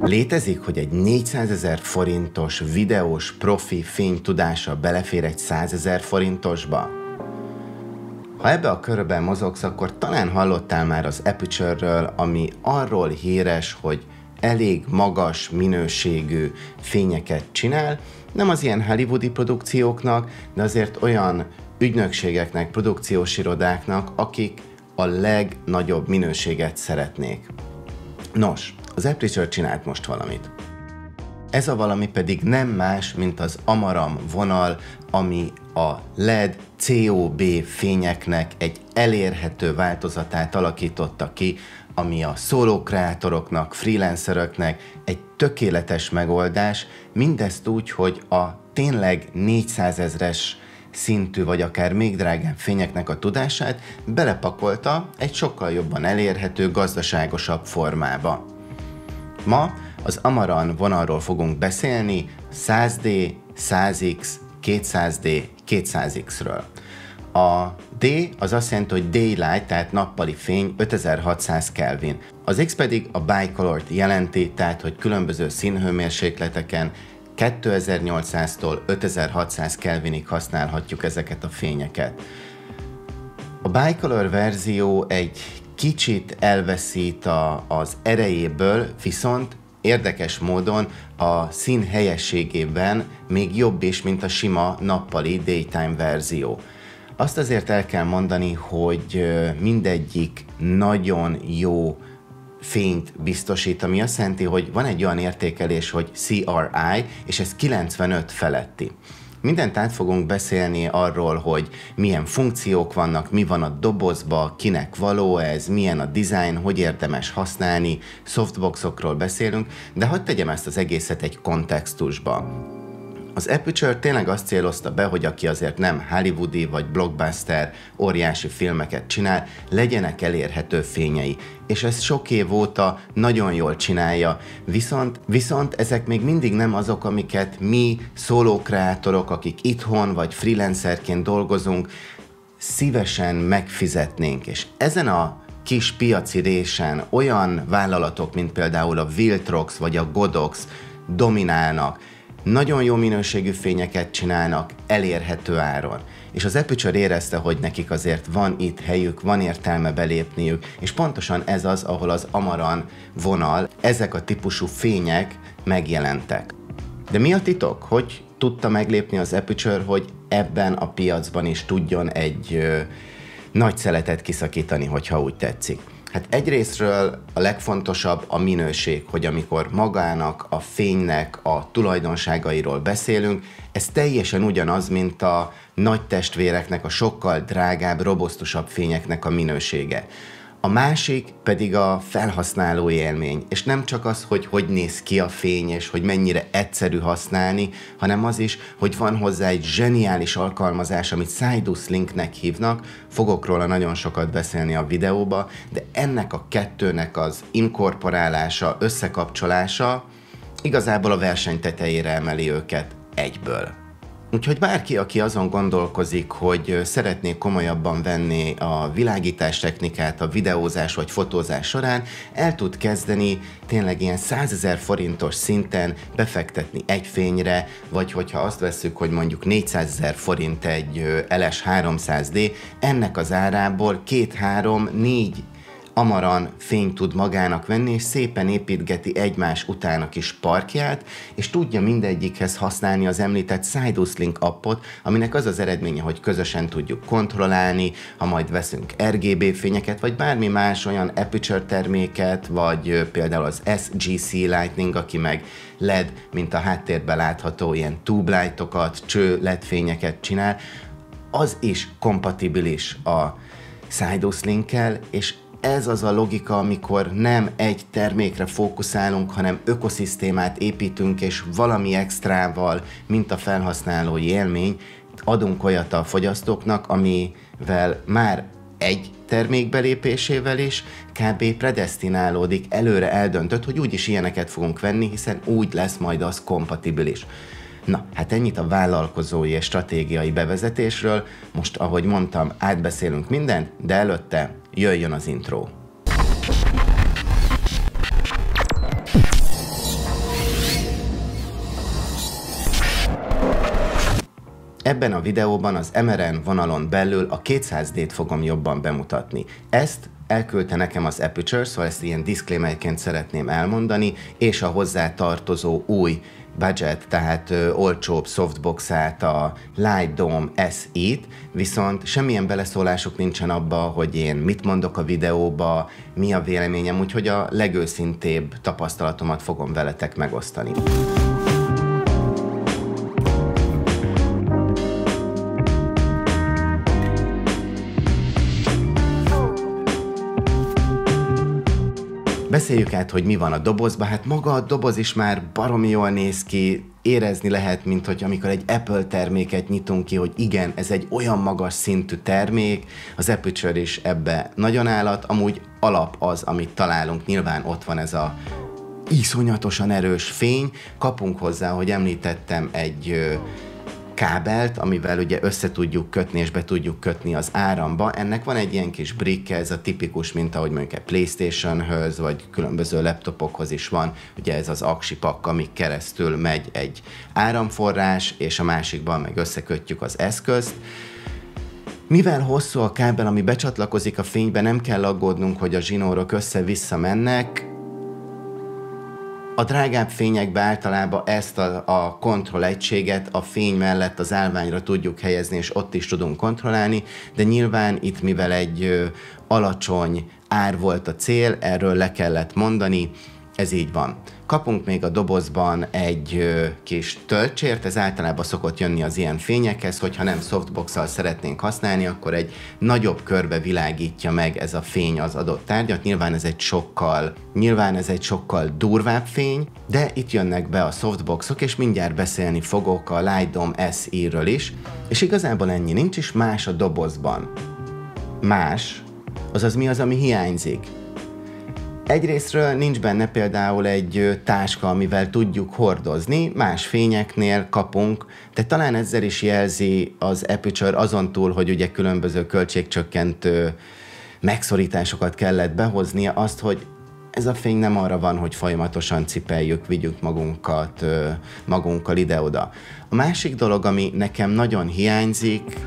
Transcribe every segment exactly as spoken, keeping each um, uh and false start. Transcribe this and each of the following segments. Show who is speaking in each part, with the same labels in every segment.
Speaker 1: Létezik, hogy egy négyszázezer forintos videós profi fény tudása belefér egy százezer forintosba? Ha ebbe a körben mozogsz, akkor talán hallottál már az Aputure-ről, ami arról híres, hogy elég magas minőségű fényeket csinál, nem az ilyen hollywoodi produkcióknak, de azért olyan ügynökségeknek, produkciós irodáknak, akik a legnagyobb minőséget szeretnék. Nos, az Aputure csinált most valamit. Ez a valami pedig nem más, mint az Amaram vonal, ami a led cé o bé fényeknek egy elérhető változatát alakította ki, ami a szólókreátoroknak, freelanceröknek egy tökéletes megoldás, mindezt úgy, hogy a tényleg négyszázezres szintű, vagy akár még drágább fényeknek a tudását belepakolta egy sokkal jobban elérhető, gazdaságosabb formába. Ma az Amaran vonalról fogunk beszélni száz dé, száz iksz, kétszáz dé, kétszáz iksz-ről. A D az azt jelenti, hogy daylight, tehát nappali fény, ötezer-hatszáz Kelvin. Az X pedig a bicolor-t jelenti, tehát hogy különböző színhőmérsékleteken kétezer-nyolcszáztól ötezer-hatszáz Kelvinig használhatjuk ezeket a fényeket. A bicolor verzió egy kicsit elveszít a, az erejéből, viszont érdekes módon a szín helyességében még jobb is, mint a sima nappali daytime verzió. Azt azért el kell mondani, hogy mindegyik nagyon jó fényt biztosít, ami azt jelenti, hogy van egy olyan értékelés, hogy cé er i, és ez kilencvenöt feletti. Mindent át fogunk beszélni arról, hogy milyen funkciók vannak, mi van a dobozba, kinek való ez, milyen a design, hogy érdemes használni, softboxokról beszélünk, de hadd tegyem ezt az egészet egy kontextusba. Az Aputure tényleg azt célozta be, hogy aki azért nem hollywoodi vagy blockbuster óriási filmeket csinál, legyenek elérhető fényei. És ezt sok év óta nagyon jól csinálja, viszont, viszont ezek még mindig nem azok, amiket mi szólókreátorok, akik itthon vagy freelancerként dolgozunk, szívesen megfizetnénk. És ezen a kis piaci résen olyan vállalatok, mint például a Viltrox vagy a Godox dominálnak, nagyon jó minőségű fényeket csinálnak elérhető áron. És az Aputure érezte, hogy nekik azért van itt helyük, van értelme belépniük, és pontosan ez az, ahol az Amaran vonal, ezek a típusú fények megjelentek. De mi a titok? Hogy tudta meglépni az Aputure, hogy ebben a piacban is tudjon egy ö, nagy szeletet kiszakítani, hogyha úgy tetszik? Hát egyrésztről a legfontosabb a minőség, hogy amikor magának, a fénynek a tulajdonságairól beszélünk, ez teljesen ugyanaz, mint a nagy testvéreknek, a sokkal drágább, robusztusabb fényeknek a minősége. A másik pedig a felhasználó élmény, és nem csak az, hogy hogy néz ki a fény, és hogy mennyire egyszerű használni, hanem az is, hogy van hozzá egy zseniális alkalmazás, amit Sidus Linknek hívnak, fogok róla nagyon sokat beszélni a videóba, de ennek a kettőnek az inkorporálása, összekapcsolása igazából a verseny tetejére emeli őket egyből. Úgyhogy bárki, aki azon gondolkozik, hogy szeretné komolyabban venni a világítás technikát a videózás vagy fotózás során, el tud kezdeni tényleg ilyen százezer forintos szinten befektetni egy fényre, vagy hogyha azt vesszük, hogy mondjuk négyszázezer forint egy el es háromszáz dé, ennek az árából két, három, négy Amaran fényt tud magának venni, és szépen építgeti egymás után a kis parkját, és tudja mindegyikhez használni az említett Sidus Link appot, aminek az az eredménye, hogy közösen tudjuk kontrollálni, ha majd veszünk er gé bé fényeket, vagy bármi más olyan Aputure terméket, vagy például az es gé cé Lightning, aki meg led, mint a háttérben látható ilyen tube lightokat, cső led fényeket csinál, az is kompatibilis a Sidus Linkkel, és ez az a logika, amikor nem egy termékre fókuszálunk, hanem ökoszisztémát építünk, és valami extrával, mint a felhasználói élmény, adunk olyat a fogyasztóknak, amivel már egy termék belépésével is kb. Predesztinálódik, előre eldöntött, hogy úgyis ilyeneket fogunk venni, hiszen úgy lesz majd az kompatibilis. Na, hát ennyit a vállalkozói és stratégiai bevezetésről. Most, ahogy mondtam, átbeszélünk mindent, de előtte jöjjön az intro. Ebben a videóban az em er en vonalon belül a kétszáz dét fogom jobban bemutatni. Ezt elküldte nekem az Aputure, szóval ezt ilyen disclaimerként szeretném elmondani, és a hozzá tartozó új budget, tehát ö, olcsóbb softboxát, a Light Dome es i-t, viszont semmilyen beleszólásuk nincsen abba, hogy én mit mondok a videóba, mi a véleményem, úgyhogy a legőszintébb tapasztalatomat fogom veletek megosztani. Beszéljük át, hogy mi van a dobozban. Hát maga a doboz is már baromi jól néz ki, érezni lehet, mint hogy amikor egy Apple terméket nyitunk ki, hogy igen, ez egy olyan magas szintű termék, az Aputure is ebbe nagyon állat, amúgy alap az, amit találunk, nyilván ott van ez a iszonyatosan erős fény, kapunk hozzá, hogy említettem, egy kábelt, amivel ugye össze tudjuk kötni és be tudjuk kötni az áramba. Ennek van egy ilyen kis brikke, ez a tipikus, mint ahogy mondjuk egy PlayStationhöz, vagy különböző laptopokhoz is van, ugye ez az aksi pakk, amik keresztül megy egy áramforrás, és a másikban meg összekötjük az eszközt. Mivel hosszú a kábel, ami becsatlakozik a fénybe, nem kell aggódnunk, hogy a zsinórok össze-vissza mennek. A drágább fényekbe általában ezt a, a kontrollegységet a fény mellett az állványra tudjuk helyezni, és ott is tudunk kontrollálni, de nyilván itt, mivel egy ö, alacsony ár volt a cél, erről le kellett mondani, ez így van. Kapunk még a dobozban egy ö, kis töltsért, ez általában szokott jönni az ilyen fényekhez, hogyha nem softbox-szal szeretnénk használni, akkor egy nagyobb körbe világítja meg ez a fény az adott tárgyat. Nyilván ez egy sokkal, nyilván ez egy sokkal durvább fény, de itt jönnek be a softboxok, és mindjárt beszélni fogok a Light Dome es i-ről is, és igazából ennyi, nincs is más a dobozban. Más, azaz mi az, ami hiányzik? Egyrésztről nincs benne például egy táska, amivel tudjuk hordozni, más fényeknél kapunk, de talán ezzel is jelzi az Aputure azon túl, hogy ugye különböző költségcsökkentő megszorításokat kellett behoznia, azt, hogy ez a fény nem arra van, hogy folyamatosan cipeljük, vigyük magunkat, magunkkal ide-oda. A másik dolog, ami nekem nagyon hiányzik,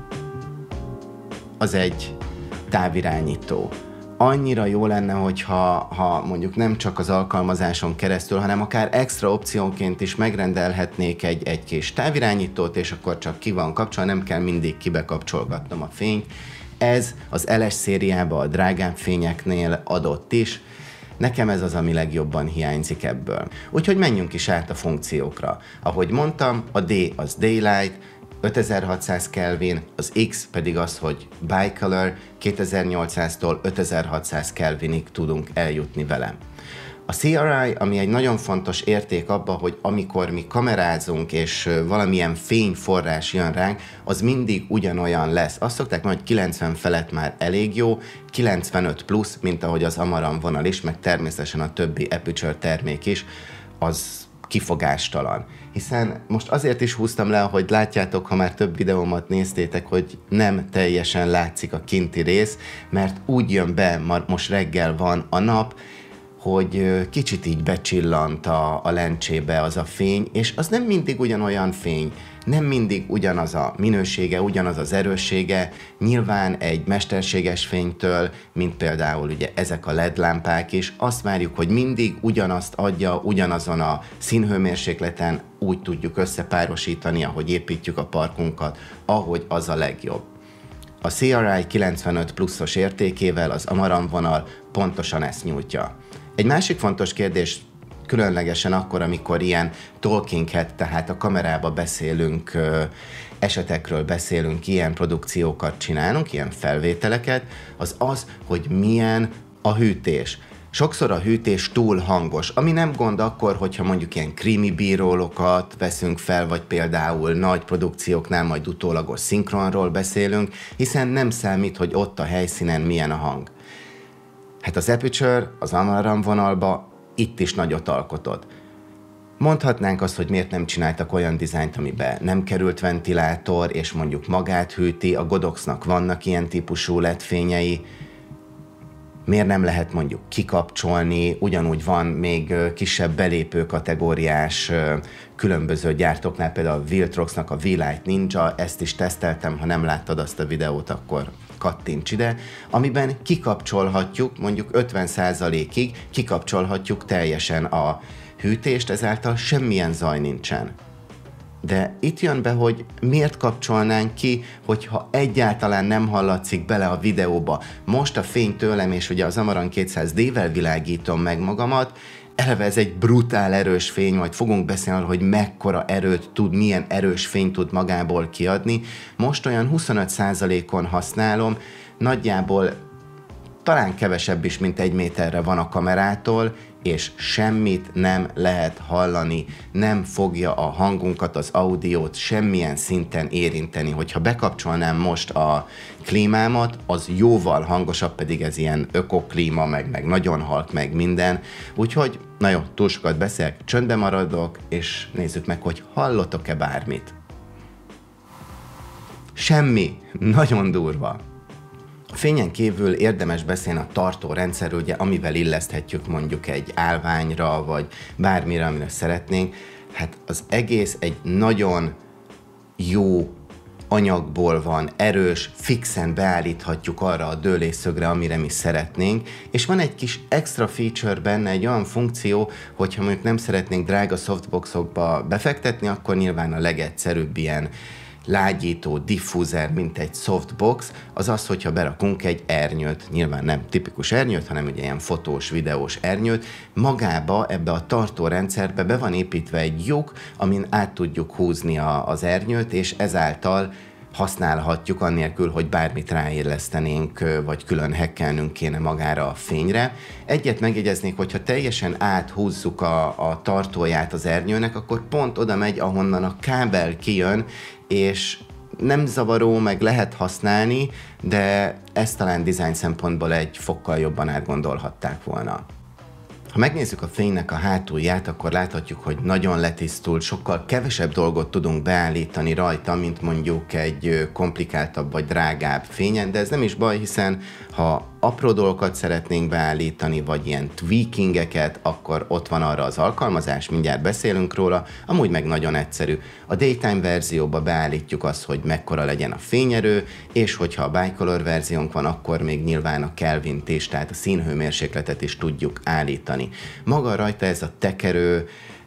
Speaker 1: az egy távirányító. Annyira jó lenne, hogyha ha mondjuk nem csak az alkalmazáson keresztül, hanem akár extra opciónként is megrendelhetnék egy, egy kis távirányítót, és akkor csak ki van kapcsolva, nem kell mindig kibekapcsolgatnom a fényt. Ez az el es szériában a drágább fényeknél adott is. Nekem ez az, ami legjobban hiányzik ebből. Úgyhogy menjünk is át a funkciókra. Ahogy mondtam, a D az Daylight, ötezer-hatszáz Kelvin, az X pedig az, hogy Bicolor, kétezer-nyolcszáztól ötezer-hatszáz Kelvinig tudunk eljutni vele. A cé er i, ami egy nagyon fontos érték abban, hogy amikor mi kamerázunk és valamilyen fényforrás jön ránk, az mindig ugyanolyan lesz. Azt szokták mondani, hogy kilencven felett már elég jó, kilencvenöt plusz, mint ahogy az Amaran vonal is, meg természetesen a többi Aputure termék is, az kifogástalan. Hiszen most azért is húztam le, hogy látjátok, ha már több videómat néztétek, hogy nem teljesen látszik a kinti rész, mert úgy jön be, most reggel van a nap, hogy kicsit így becsillant a, a lencsébe az a fény, és az nem mindig ugyanolyan fény, nem mindig ugyanaz a minősége, ugyanaz az erőssége, nyilván egy mesterséges fénytől, mint például ugye ezek a led lámpák is, azt várjuk, hogy mindig ugyanazt adja, ugyanazon a színhőmérsékleten úgy tudjuk összepárosítani, ahogy építjük a parkunkat, ahogy az a legjobb. A cé er i kilencvenöt pluszos értékével az Amaran vonal pontosan ezt nyújtja. Egy másik fontos kérdés, különlegesen akkor, amikor ilyen talking head, tehát a kamerába beszélünk, esetekről beszélünk, ilyen produkciókat csinálunk, ilyen felvételeket, az az, hogy milyen a hűtés. Sokszor a hűtés túl hangos, ami nem gond akkor, hogyha mondjuk ilyen krimi bírólokat veszünk fel, vagy például nagy produkcióknál majd utólagos szinkronról beszélünk, hiszen nem számít, hogy ott a helyszínen milyen a hang. Hát az Aputure, az Amaran vonalba itt is nagyot alkotott. Mondhatnánk azt, hogy miért nem csináltak olyan dizájnt, amiben nem került ventilátor, és mondjuk magát hűti, a Godoxnak vannak ilyen típusú led fényei. miért nem lehet mondjuk kikapcsolni, ugyanúgy van még kisebb belépő kategóriás különböző gyártóknál, például a Viltroxnak a V-Lite Ninja, ezt is teszteltem, ha nem láttad azt a videót, akkor kattints ide, amiben kikapcsolhatjuk, mondjuk ötven százalékig kikapcsolhatjuk teljesen a hűtést, ezáltal semmilyen zaj nincsen. De itt jön be, hogy miért kapcsolnánk ki, hogyha egyáltalán nem hallatszik bele a videóba. Most a fény tőlem, és ugye az Amaran kétszáz dé-vel világítom meg magamat, eleve ez egy brutál erős fény, majd fogunk beszélni, hogy mekkora erőt tud, milyen erős fényt tud magából kiadni. Most olyan huszonöt százalékon használom, nagyjából talán kevesebb is, mint egy méterre van a kamerától, és semmit nem lehet hallani, nem fogja a hangunkat, az audiót semmilyen szinten érinteni. Hogyha bekapcsolnám most a klímámat, az jóval hangosabb, pedig ez ilyen ökoklíma, meg, meg nagyon halk, meg minden. Úgyhogy, na jó, túl sokat beszélek, csöndbe maradok, és nézzük meg, hogy hallottok-e bármit. Semmi, nagyon durva. A fényen kívül érdemes beszélni a tartórendszerről, ugye, amivel illeszthetjük mondjuk egy állványra, vagy bármire, amire szeretnénk. Hát az egész egy nagyon jó anyagból van, erős, fixen beállíthatjuk arra a dőlésszögre, amire mi szeretnénk, és van egy kis extra feature benne, egy olyan funkció, hogyha mondjuk nem szeretnénk drága softboxokba befektetni, akkor nyilván a legegyszerűbb ilyen lágyító diffúzer, mint egy softbox, az az, hogyha berakunk egy ernyőt, nyilván nem tipikus ernyőt, hanem egy ilyen fotós, videós ernyőt, magába, ebbe a tartórendszerbe be van építve egy lyuk, amin át tudjuk húzni a, az ernyőt, és ezáltal használhatjuk annélkül, hogy bármit ráillesztenénk, vagy külön hekkelnünk kéne magára a fényre. Egyet megjegyeznék, hogyha teljesen áthúzzuk a, a tartóját az ernyőnek, akkor pont oda megy, ahonnan a kábel kijön, és nem zavaró, meg lehet használni, de ezt talán design szempontból egy fokkal jobban átgondolhatták volna. Ha megnézzük a fénynek a hátulját, akkor láthatjuk, hogy nagyon letisztult, sokkal kevesebb dolgot tudunk beállítani rajta, mint mondjuk egy komplikáltabb vagy drágább fényen, de ez nem is baj, hiszen ha apró dolgokat szeretnénk beállítani, vagy ilyen tweakingeket, akkor ott van arra az alkalmazás, mindjárt beszélünk róla, amúgy meg nagyon egyszerű. A Daytime verzióba beállítjuk azt, hogy mekkora legyen a fényerő, és hogyha a Bicolor verziónk van, akkor még nyilván a Kelvint is, tehát a színhőmérsékletet is tudjuk állítani. Maga rajta ez a tekerő,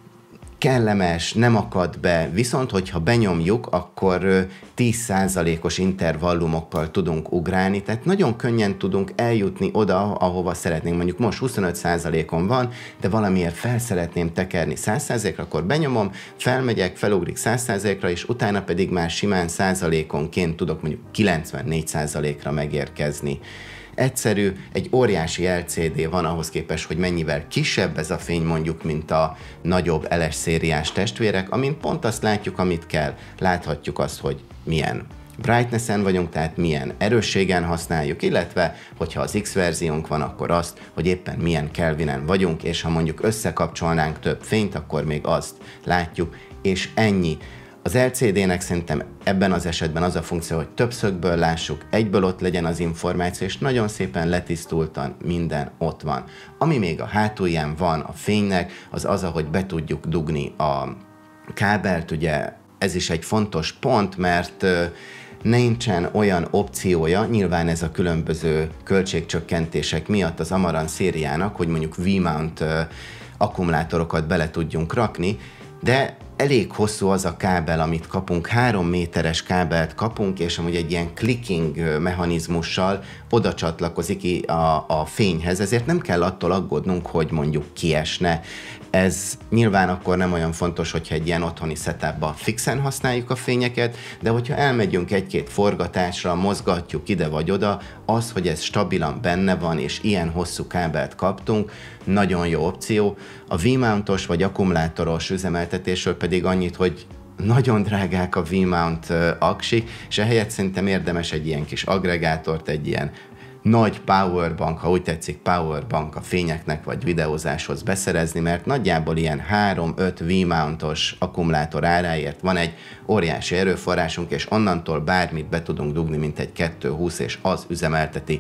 Speaker 1: kellemes, nem akad be, viszont hogyha benyomjuk, akkor tíz százalékos intervallumokkal tudunk ugrálni, tehát nagyon könnyen tudunk eljutni oda, ahova szeretnénk. Mondjuk most huszonöt százalékon van, de valamiért fel szeretném tekerni száz százalékra, akkor benyomom, felmegyek, felugrik száz százalékra, és utána pedig már simán százalékonként tudok mondjuk kilencvennégy százalékra megérkezni. Egyszerű, egy óriási el cé dé van ahhoz képest, hogy mennyivel kisebb ez a fény mondjuk, mint a nagyobb el es szériás testvérek, amin pont azt látjuk, amit kell. Láthatjuk azt, hogy milyen brightnessen vagyunk, tehát milyen erősségen használjuk, illetve hogyha az X verziónk van, akkor azt, hogy éppen milyen Kelvinen vagyunk, és ha mondjuk összekapcsolnánk több fényt, akkor még azt látjuk, és ennyi. Az el cé dének szerintem ebben az esetben az a funkció, hogy többszögből lássuk, egyből ott legyen az információ, és nagyon szépen letisztultan minden ott van. Ami még a hátulján van a fénynek, az az, ahogy be tudjuk dugni a kábelt, ugye ez is egy fontos pont, mert nincsen olyan opciója, nyilván ez a különböző költségcsökkentések miatt az Amaran szériának, hogy mondjuk V-mount akkumulátorokat bele tudjunk rakni, de elég hosszú az a kábel, amit kapunk, három méteres kábelt kapunk, és amúgy egy ilyen clicking mechanizmussal oda csatlakozik a, a fényhez, ezért nem kell attól aggódnunk, hogy mondjuk kiesne. Ez nyilván akkor nem olyan fontos, hogyha egy ilyen otthoni setupba fixen használjuk a fényeket, de hogyha elmegyünk egy-két forgatásra, mozgatjuk ide vagy oda, az, hogy ez stabilan benne van, és ilyen hosszú kábelt kaptunk, nagyon jó opció. A V-mountos vagy akkumulátoros üzemeltetésről pedig annyit, hogy nagyon drágák a V-mount aksik, és ehelyett szerintem érdemes egy ilyen kis aggregátort, egy ilyen nagy powerbank, ha úgy tetszik, powerbank a fényeknek vagy videózáshoz beszerezni, mert nagyjából ilyen három-öt V-mountos akkumulátor áráért van egy óriási erőforrásunk, és onnantól bármit be tudunk dugni, mint egy kettő húsz, és az üzemelteti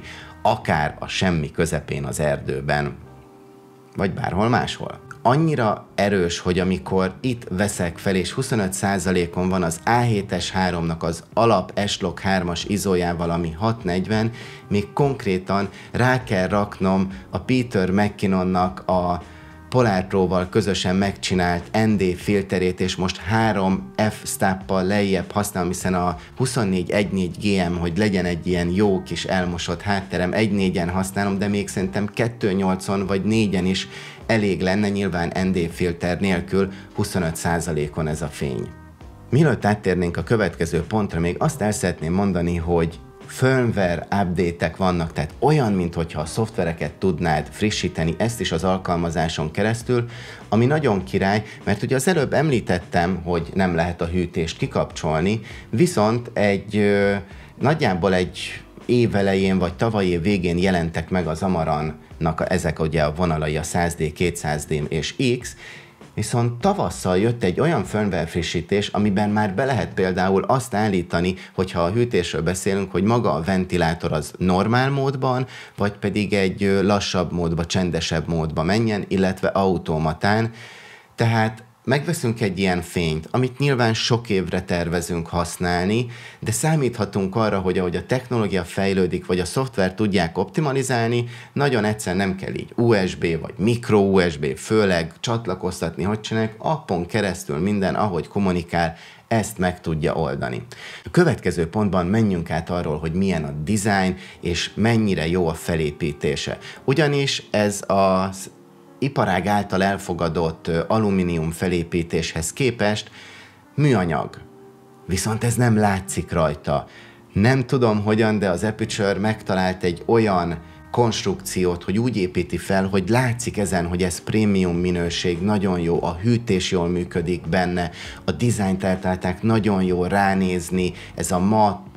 Speaker 1: akár a semmi közepén az erdőben, vagy bárhol máshol. Annyira erős, hogy amikor itt veszek fel, és huszonöt százalékon van az á hét es háromnak az alap S-Log hármas izójával, ami hatszáznegyven, még konkrétan rá kell raknom a Peter McKinnonnak a Polar Pro-val közösen megcsinált en dé filterét, és most három f-stoppal lejjebb használom, hiszen a huszonnégy tizennégy gé em, hogy legyen egy ilyen jó kis elmosott hátterem, egy négyen használom, de még szerintem kettő nyolcon vagy négyen is elég lenne, nyilván en dé filter nélkül huszonöt százalékon ez a fény. Mielőtt áttérnénk a következő pontra, még azt el szeretném mondani, hogy firmware update-ek vannak, tehát olyan, mintha a szoftvereket tudnád frissíteni, ezt is az alkalmazáson keresztül, ami nagyon király, mert ugye az előbb említettem, hogy nem lehet a hűtést kikapcsolni, viszont egy ö, nagyjából egy év elején vagy tavaly év végén jelentek meg az Amarannak ezek ugye a vonalai, a száz D, kétszáz D és X, viszont tavasszal jött egy olyan firmware frissítés, amiben már be lehet például azt állítani, hogyha a hűtésről beszélünk, hogy maga a ventilátor az normál módban, vagy pedig egy lassabb módba, csendesebb módba menjen, illetve automatán. Tehát megveszünk egy ilyen fényt, amit nyilván sok évre tervezünk használni, de számíthatunk arra, hogy ahogy a technológia fejlődik, vagy a szoftver tudják optimalizálni, nagyon egyszer nem kell így u es bé vagy micro u es bé, főleg csatlakoztatni, hogy csinálják, appon keresztül minden, ahogy kommunikál, ezt meg tudja oldani. A következő pontban menjünk át arról, hogy milyen a design, és mennyire jó a felépítése. Ugyanis ez az iparág által elfogadott alumínium felépítéshez képest műanyag. Viszont ez nem látszik rajta. Nem tudom hogyan, de az Aputure megtalált egy olyan konstrukciót, hogy úgy építi fel, hogy látszik ezen, hogy ez prémium minőség, nagyon jó, a hűtés jól működik benne, a dizájnt eltalálták, nagyon jó ránézni, ez a matt,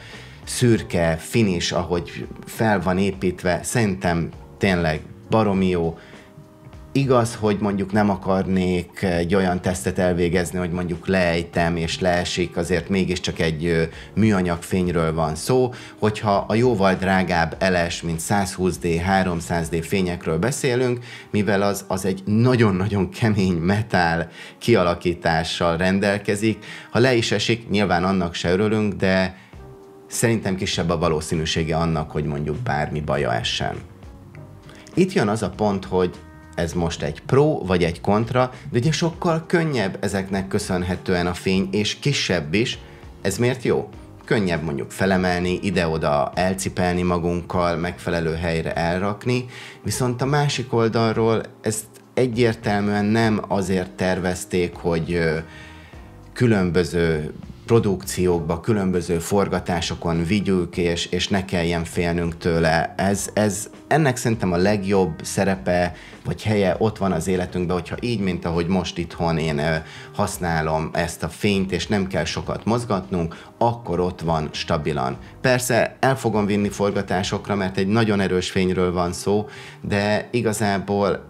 Speaker 1: szürke finish, ahogy fel van építve, szerintem tényleg baromi jó. Igaz, hogy mondjuk nem akarnék egy olyan tesztet elvégezni, hogy mondjuk leejtem és leesik, azért mégiscsak egy műanyag fényről van szó. Hogyha a jóval drágább el es, mint száz húsz D, háromszáz D fényekről beszélünk, mivel az, az egy nagyon-nagyon kemény metál kialakítással rendelkezik, ha le is esik, nyilván annak se örülünk, de szerintem kisebb a valószínűsége annak, hogy mondjuk bármi baja essen. Itt jön az a pont, hogy ez most egy pro vagy egy kontra, de ugye sokkal könnyebb ezeknek köszönhetően a fény, és kisebb is. Ez miért jó? Könnyebb mondjuk felemelni, ide-oda elcipelni magunkkal, megfelelő helyre elrakni, viszont a másik oldalról ezt egyértelműen nem azért tervezték, hogy különböző produkciókba, különböző forgatásokon vigyük, és, és ne kelljen félnünk tőle. Ez, ez ennek szerintem a legjobb szerepe, vagy helye ott van az életünkben, hogyha így, mint ahogy most itthon én használom ezt a fényt, és nem kell sokat mozgatnunk, akkor ott van stabilan. Persze el fogom vinni forgatásokra, mert egy nagyon erős fényről van szó, de igazából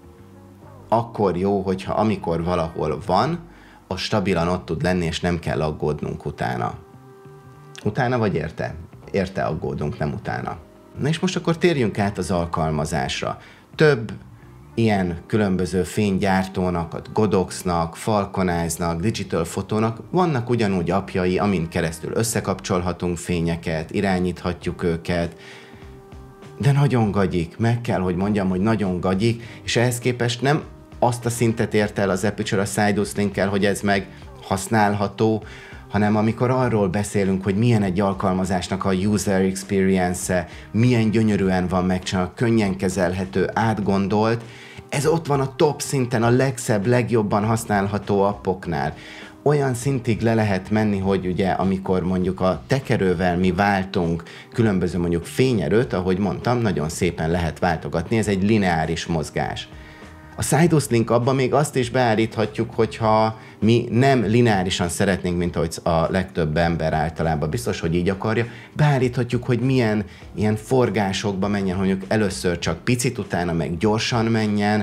Speaker 1: akkor jó, hogyha amikor valahol van, az stabilan ott tud lenni, és nem kell aggódnunk utána. Utána vagy érte? Érte aggódunk, nem utána. Na és most akkor térjünk át az alkalmazásra. Több ilyen különböző fénygyártónak, a Godoxnak, Falconiznak, Digital Photonak vannak ugyanúgy appjai, amin keresztül összekapcsolhatunk fényeket, irányíthatjuk őket, de nagyon gagyik, meg kell, hogy mondjam, hogy nagyon gagyik, és ehhez képest nem azt a szintet ért el az Aputure a Sidus Link-kel, hogy ez meg használható, hanem amikor arról beszélünk, hogy milyen egy alkalmazásnak a user experience-e, milyen gyönyörűen van megcsinálva, könnyen kezelhető, átgondolt, ez ott van a top szinten, a legszebb, legjobban használható appoknál. Olyan szintig le lehet menni, hogy ugye amikor mondjuk a tekerővel mi váltunk különböző mondjuk fényerőt, ahogy mondtam, nagyon szépen lehet váltogatni, ez egy lineáris mozgás. A Sidus Link abban még azt is beállíthatjuk, hogyha mi nem lineárisan szeretnénk, mint ahogy a legtöbb ember általában biztos, hogy így akarja, beállíthatjuk, hogy milyen ilyen forgásokba menjen, hogy először csak picit, utána meg gyorsan menjen.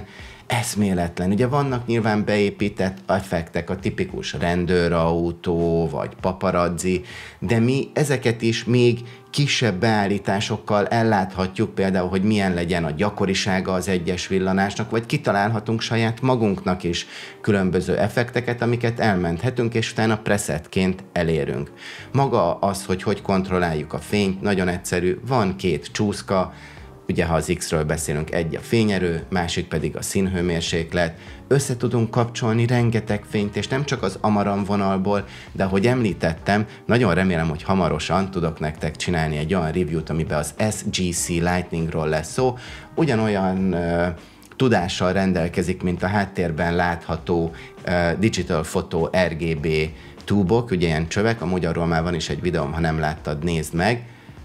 Speaker 1: eszméletlen. Ugye vannak nyilván beépített effektek, a tipikus rendőrautó, vagy paparazzi, de mi ezeket is még kisebb beállításokkal elláthatjuk, például, hogy milyen legyen a gyakorisága az egyes villanásnak, vagy kitalálhatunk saját magunknak is különböző effekteket, amiket elmenthetünk, és utána presetként elérünk. Maga az, hogy hogy kontrolláljuk a fényt, nagyon egyszerű, van két csúszka, ugye ha az X-ről beszélünk, egy a fényerő, másik pedig a színhőmérséklet. Össze tudunk kapcsolni rengeteg fényt, és nem csak az Amaran vonalból, de ahogy említettem, nagyon remélem, hogy hamarosan tudok nektek csinálni egy olyan review-t, amiben az S G C Lightningról lesz szó. Ugyanolyan uh, tudással rendelkezik, mint a háttérben látható uh, Digital Photo R G B túbok, ugye ilyen csövek, amúgy arról már van is egy videóm, ha nem láttad, nézd meg.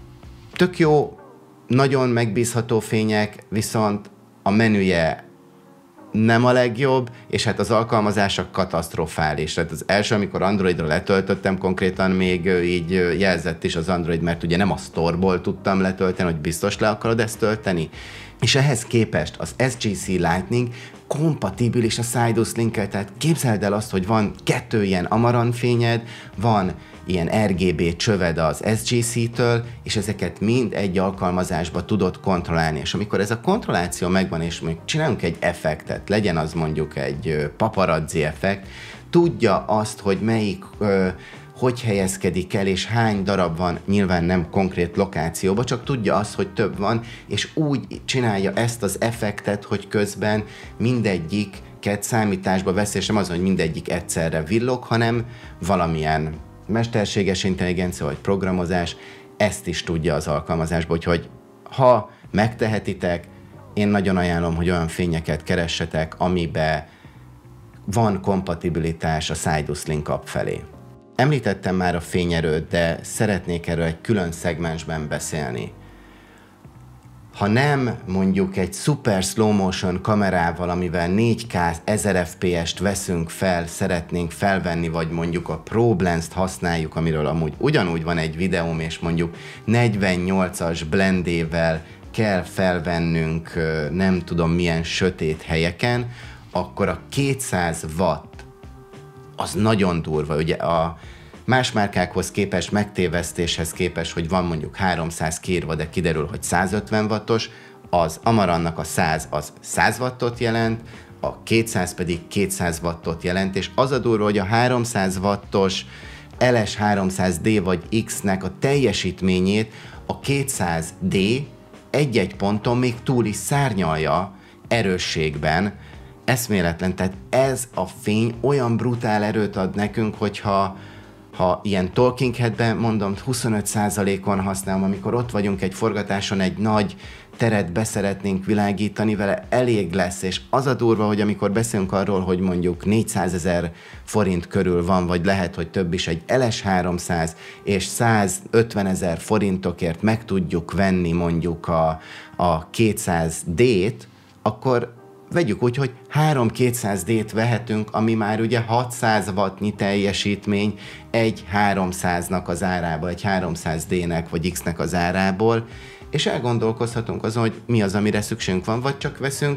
Speaker 1: Tök jó, nagyon megbízható fények, viszont a menüje nem a legjobb, és hát az alkalmazása katasztrofális. Tehát az első, amikor Androidra letöltöttem, konkrétan még így jelzett is az Android, mert ugye nem a Store-ból tudtam letölteni, hogy biztos le akarod ezt tölteni. És ehhez képest az S G C Lightning kompatibilis a Sidus Link-kel, tehát képzeld el azt, hogy van kettő ilyen Amaran fényed, van ilyen R G B csöved az S G C-től, és ezeket mind egy alkalmazásba tudod kontrollálni. És amikor ez a kontrolláció megvan, és még csinálunk egy effektet, legyen az mondjuk egy paparazzi effekt, tudja azt, hogy melyik, ö, hogy helyezkedik el, és hány darab van, nyilván nem konkrét lokációba, csak tudja azt, hogy több van, és úgy csinálja ezt az effektet, hogy közben mindegyiket számításba veszi, és nem az, hogy mindegyik egyszerre villog, hanem valamilyen mesterséges intelligencia vagy programozás ezt is tudja az alkalmazásba, úgyhogy ha megtehetitek, én nagyon ajánlom, hogy olyan fényeket keressetek, amiben van kompatibilitás a Sidus Link app felé. Említettem már a fényerőt, de szeretnék erről egy külön szegmensben beszélni. Ha nem mondjuk egy super slow motion kamerával, amivel négy K ezer F P S-t veszünk fel, szeretnénk felvenni, vagy mondjuk a ProBlends-t használjuk, amiről amúgy ugyanúgy van egy videóm, és mondjuk negyvennyolcas blendével kell felvennünk nem tudom milyen sötét helyeken, akkor a kétszáz watt az nagyon durva. Ugye a más márkákhoz képest, megtévesztéshez képest, hogy van mondjuk háromszáz kiírva, de kiderül, hogy százötven wattos, az Amarannak a száz az száz wattot jelent, a kétszáz pedig kétszáz wattot jelent, és az a durva, hogy a háromszáz wattos L S háromszáz D vagy X-nek a teljesítményét a kétszáz D egy-egy ponton még túl is szárnyalja erősségben. Eszméletlen, tehát ez a fény olyan brutál erőt ad nekünk, hogyha ha ilyen talking headben mondom, huszonöt százalékon használom, amikor ott vagyunk egy forgatáson, egy nagy teret beszeretnénk világítani vele, elég lesz, és az a durva, hogy amikor beszélünk arról, hogy mondjuk négyszázezer forint körül van, vagy lehet, hogy több is, egy L S háromszáz és százötvenezer forintokért meg tudjuk venni mondjuk a, a kétszáz D-t, akkor vegyük úgy, hogy három kétszáz D-t vehetünk, ami már ugye hatszáz wattnyi teljesítmény egy háromszáznak az árába, egy háromszáz D-nek vagy X-nek az árából, és elgondolkozhatunk azon, hogy mi az, amire szükségünk van, vagy csak veszünk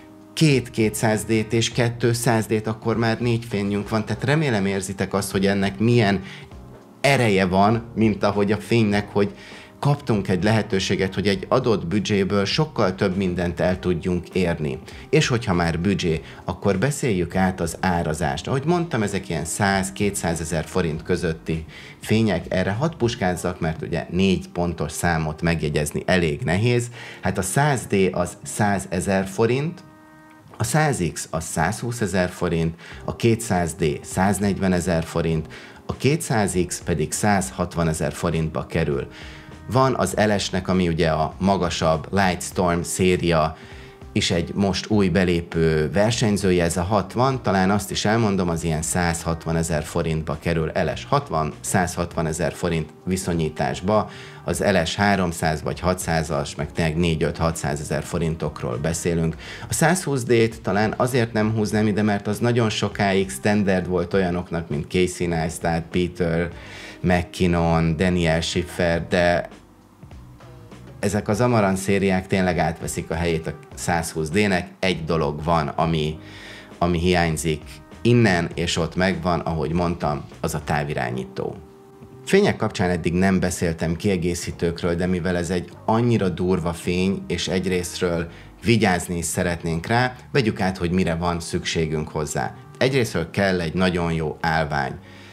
Speaker 1: két kétszáz D-t és kettő száz D-t, akkor már négy fényünk van, tehát remélem érzitek azt, hogy ennek milyen ereje van, mint ahogy a fénynek, hogy kaptunk egy lehetőséget, hogy egy adott büdzséből sokkal több mindent el tudjunk érni. És hogyha már büdzsé, akkor beszéljük át az árazást. Ahogy mondtam, ezek ilyen száz-kétszázezer forint közötti fények, erre hadd puskázzak, mert ugye négy pontos számot megjegyezni elég nehéz. Hát a száz D az százezer forint, a száz X az százhúszezer forint, a kétszáz D száznegyvenezer forint, a kétszáz X pedig százhatvanezer forintba kerül. Van az L S-nek, ami ugye a magasabb Lightstorm széria, is egy most új belépő versenyzője, ez a hatvan, talán azt is elmondom, az ilyen százhatvanezer forintba kerül L S hatvan, százhatvanezer forint viszonyításba, az L S háromszáz vagy hatszázas, meg tényleg négy-öt-hatszázezer forintokról beszélünk. A százhúsz D-t talán azért nem húznám ide, mert az nagyon sokáig standard volt olyanoknak, mint Casey Neistat, Peter McKinnon, Daniel Schiffer, de ezek az Amaran szériák tényleg átveszik a helyét a száz húsz dé-nek. Egy dolog van, ami, ami hiányzik innen, és ott megvan, ahogy mondtam, az a távirányító. Fények kapcsán eddig nem beszéltem kiegészítőkről, de mivel ez egy annyira durva fény, és egyrésztről vigyázni is szeretnénk rá, vegyük át, hogy mire van szükségünk hozzá. Egyrésztről kell egy nagyon jó állvány.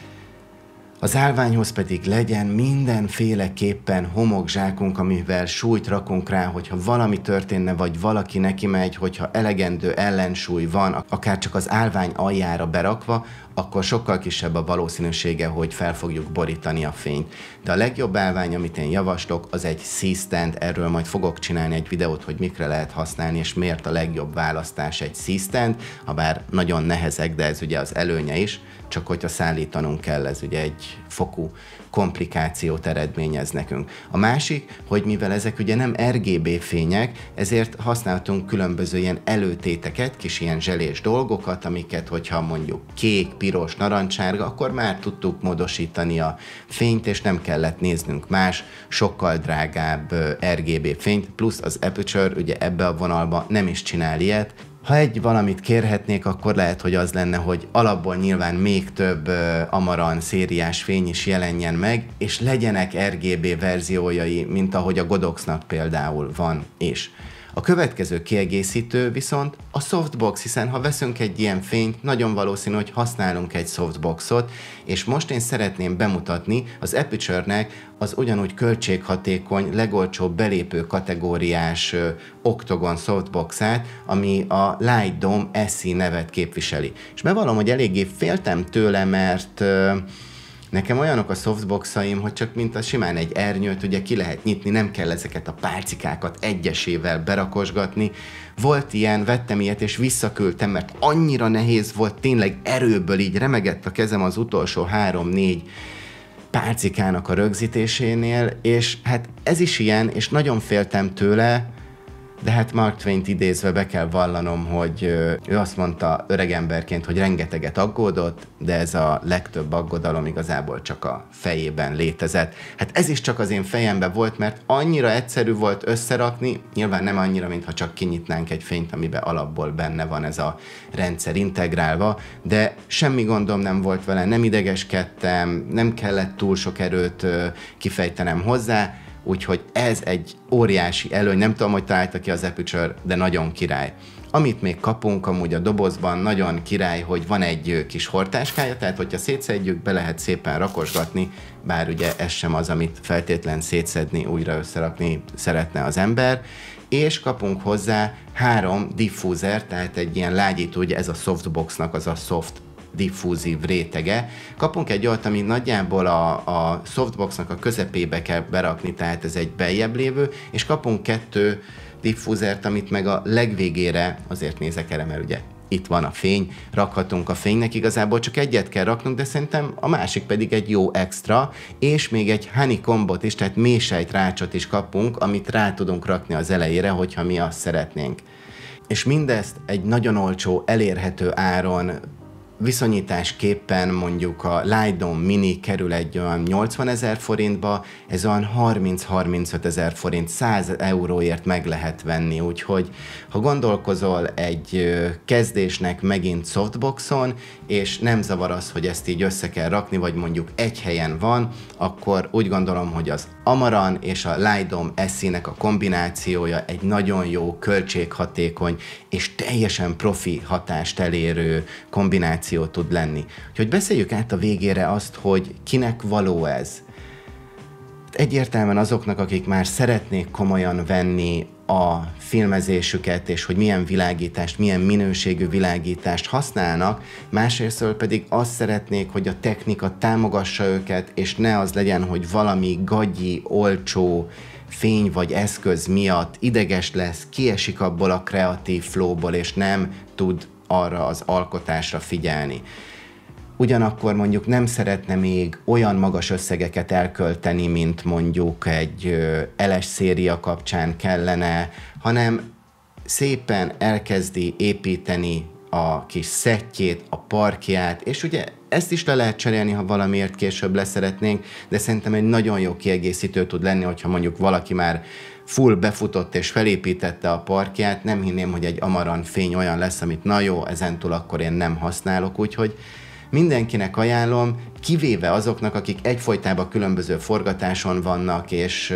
Speaker 1: Az állványhoz pedig legyen mindenféleképpen homokzsákunk, amivel súlyt rakunk rá, hogyha valami történne, vagy valaki neki megy, hogyha elegendő ellensúly van, akár csak az állvány aljára berakva, akkor sokkal kisebb a valószínűsége, hogy fel fogjuk borítani a fényt. De a legjobb állvány, amit én javaslok, az egy C-stand, erről majd fogok csinálni egy videót, hogy mikre lehet használni, és miért a legjobb választás egy C-stand, habár nagyon nehezek, de ez ugye az előnye is, csak hogyha szállítanunk kell, ez ugye egy fokú komplikációt eredményez nekünk. A másik, hogy mivel ezek ugye nem er gé bé fények, ezért használtunk különböző ilyen előtéteket, kis ilyen zselés dolgokat, amiket, hogyha mondjuk kék, piros, narancsárga, akkor már tudtuk módosítani a fényt, és nem kellett néznünk más, sokkal drágább er gé bé fényt, plusz az Aputure ugye ebbe a vonalba nem is csinál ilyet. Ha egy valamit kérhetnék, akkor lehet, hogy az lenne, hogy alapból nyilván még több uh, Amaran szériás fény is jelenjen meg, és legyenek er gé bé verziójai, mint ahogy a Godoxnak például van is. A következő kiegészítő viszont a softbox, hiszen ha veszünk egy ilyen fényt, nagyon valószínű, hogy használunk egy softboxot, és most én szeretném bemutatni az Aputure-nek az ugyanúgy költséghatékony, legolcsóbb belépő kategóriás ö, Octagon softboxát, ami a Light Dome es i nevet képviseli. És bevallom, hogy eléggé féltem tőle, mert ö, nekem olyanok a softboxaim, hogy csak mint a simán egy ernyőt ugye ki lehet nyitni, nem kell ezeket a pálcikákat egyesével berakosgatni. Volt ilyen, vettem ilyet és visszaküldtem, mert annyira nehéz volt, tényleg erőből így remegett a kezem az utolsó három-négy pálcikának a rögzítésénél, és hát ez is ilyen, és nagyon féltem tőle, de hát Mark Twain-t idézve be kell vallanom, hogy ő azt mondta öregemberként, hogy rengeteget aggódott, de ez a legtöbb aggodalom igazából csak a fejében létezett. Hát ez is csak az én fejemben volt, mert annyira egyszerű volt összerakni, nyilván nem annyira, mintha csak kinyitnánk egy fényt, amiben alapból benne van ez a rendszer integrálva, de semmi gondom nem volt vele, nem idegeskedtem, nem kellett túl sok erőt kifejtenem hozzá, úgyhogy ez egy óriási előny, nem tudom, hogy találta ki az Aputure, de nagyon király. Amit még kapunk amúgy a dobozban, nagyon király, hogy van egy kis hordtáskája, tehát hogyha szétszedjük, be lehet szépen rakosgatni, bár ugye ez sem az, amit feltétlen szétszedni, újra összerakni szeretne az ember, és kapunk hozzá három diffúzer, tehát egy ilyen lágyító, ugye ez a softboxnak az a soft diffúzív rétege. Kapunk egy olyat, ami nagyjából a, a softboxnak a közepébe kell berakni, tehát ez egy beljebb lévő, és kapunk kettő diffúzert, amit meg a legvégére, azért nézek erre, mert ugye itt van a fény, rakhatunk a fénynek, igazából csak egyet kell raknunk, de szerintem a másik pedig egy jó extra, és még egy honeycombot is, tehát mélysejt rácsot is kapunk, amit rá tudunk rakni az elejére, hogyha mi azt szeretnénk. És mindezt egy nagyon olcsó, elérhető áron, viszonyításképpen mondjuk a Light Dome Mini kerül egy olyan nyolcvanezer forintba, ez olyan harminc-harmincöt ezer forint, száz euróért meg lehet venni, úgyhogy ha gondolkozol egy kezdésnek megint softboxon, és nem zavar az, hogy ezt így össze kell rakni, vagy mondjuk egy helyen van, akkor úgy gondolom, hogy az Amaran és a Light Dome es i-nek a kombinációja egy nagyon jó, költséghatékony és teljesen profi hatást elérő kombináció tud lenni. Úgyhogy beszéljük át a végére azt, hogy kinek való ez. Egyértelműen azoknak, akik már szeretnék komolyan venni a filmezésüket, és hogy milyen világítást, milyen minőségű világítást használnak, másrésztől pedig azt szeretnék, hogy a technika támogassa őket, és ne az legyen, hogy valami gagyi, olcsó fény vagy eszköz miatt ideges lesz, kiesik abból a kreatív flowból, és nem tud arra az alkotásra figyelni. Ugyanakkor mondjuk nem szeretne még olyan magas összegeket elkölteni, mint mondjuk egy el es széria kapcsán kellene, hanem szépen elkezdi építeni a kis szettjét, a parkját, és ugye ezt is le lehet cserélni, ha valamiért később leszeretnénk, de szerintem egy nagyon jó kiegészítő tud lenni, hogyha mondjuk valaki már full befutott és felépítette a parkját, nem hinném, hogy egy Amaran fény olyan lesz, amit na jó, ezentúl akkor én nem használok, úgyhogy mindenkinek ajánlom, kivéve azoknak, akik egyfolytában különböző forgatáson vannak, és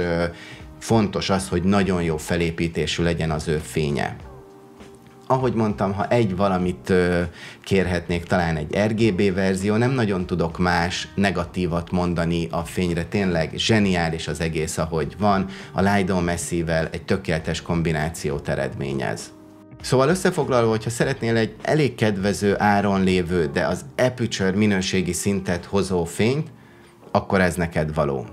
Speaker 1: fontos az, hogy nagyon jó felépítésű legyen az ő fénye. Ahogy mondtam, ha egy valamit kérhetnék, talán egy er gé bé verzió, nem nagyon tudok más negatívat mondani a fényre, tényleg zseniális az egész, ahogy van, a Lido Massive-vel egy tökéletes kombinációt eredményez. Szóval összefoglalva, hogyha szeretnél egy elég kedvező áron lévő, de az aperture minőségi szintet hozó fényt, akkor ez neked való.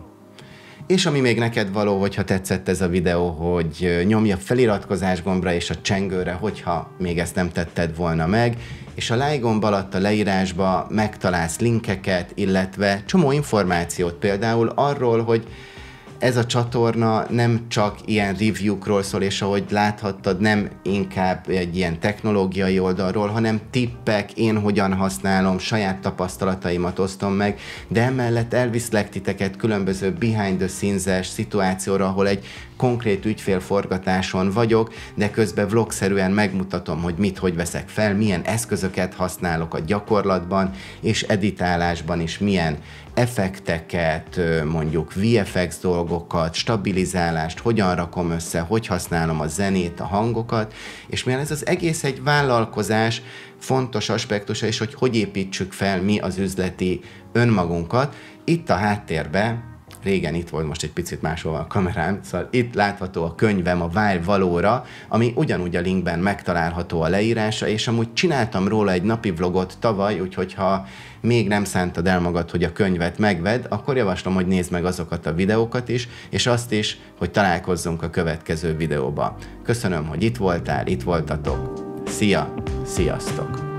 Speaker 1: És ami még neked való, hogyha tetszett ez a videó, hogy nyomj a feliratkozás gombra és a csengőre, hogyha még ezt nem tetted volna meg, és a like gomb alatt a leírásba megtalálsz linkeket, illetve csomó információt, például arról, hogy ez a csatorna nem csak ilyen review-król szól, és ahogy láthattad, nem inkább egy ilyen technológiai oldalról, hanem tippek, én hogyan használom, saját tapasztalataimat osztom meg, de emellett elviszlek titeket különböző behind the scenes-es szituációra, ahol egy konkrét ügyfélforgatáson vagyok, de közben vlogszerűen megmutatom, hogy mit, hogy veszek fel, milyen eszközöket használok a gyakorlatban, és editálásban is milyen effekteket, mondjuk vé ef iksz dolgokat, stabilizálást, hogyan rakom össze, hogy használom a zenét, a hangokat, és mivel ez az egész egy vállalkozás, fontos aspektusa is, hogy hogy építsük fel mi az üzleti önmagunkat. Itt a háttérben, régen itt volt, most egy picit máshol a kamerám, szóval itt látható a könyvem, a Várj valóra, ami ugyanúgy a linkben megtalálható a leírása, és amúgy csináltam róla egy napi vlogot tavaly, úgyhogy ha még nem szántad el magad, hogy a könyvet megvedd, akkor javaslom, hogy nézd meg azokat a videókat is, és azt is, hogy találkozzunk a következő videóba. Köszönöm, hogy itt voltál, itt voltatok. Szia, sziasztok!